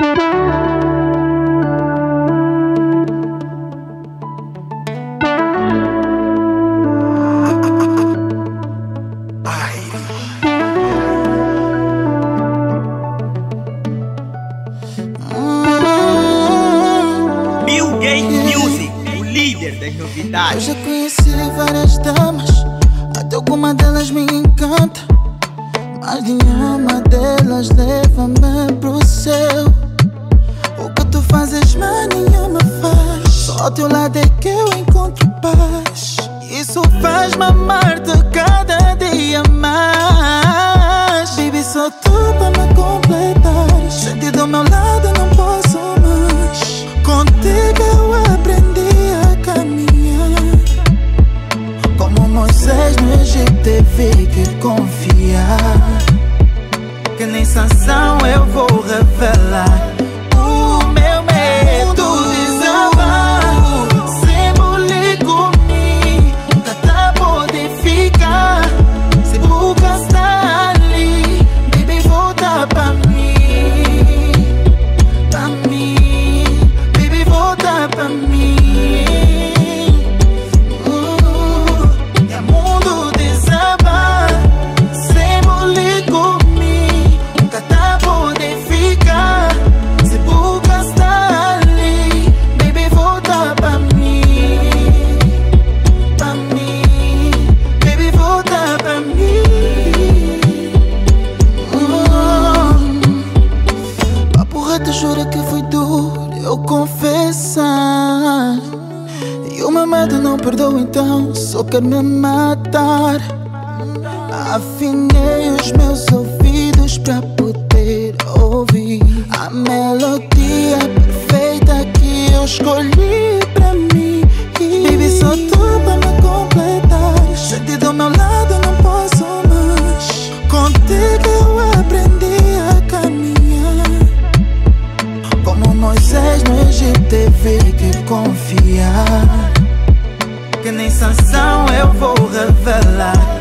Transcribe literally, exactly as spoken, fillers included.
Eu já conheci várias damas, até alguma delas me encanta, mas nenhuma delas leva-me pro céu. O que tu fazes, mas nenhuma faz. Só ao teu lado é que eu encontro paz. Isso faz-me amar-te cada dia mais. Baby, só tu pra me completar. Sente do meu lado, não posso mais. Contigo eu aprendi a caminhar. Como Moisés no Egito, teve que confiar. Que nem Sansão eu vou revelar o meu medo desabar. Sempre comigo, nunca tá pode ficar. Se busca está ali, baby, volta pra mim. Pra mim, baby, volta pra mim. Jura que foi duro eu confessar. E o meu medo não perdoa, então só quer me matar. Afinei os meus ouvidos pra poder ouvir a melodia perfeita que eu escolhi pra mim. Baby, só tu pra me completar. Sente do meu lado, não posso mais. Contigo eu aprendi a caminhar. Como Moisés no Egito, teve que confiar. Que nem Sansão eu vou revelar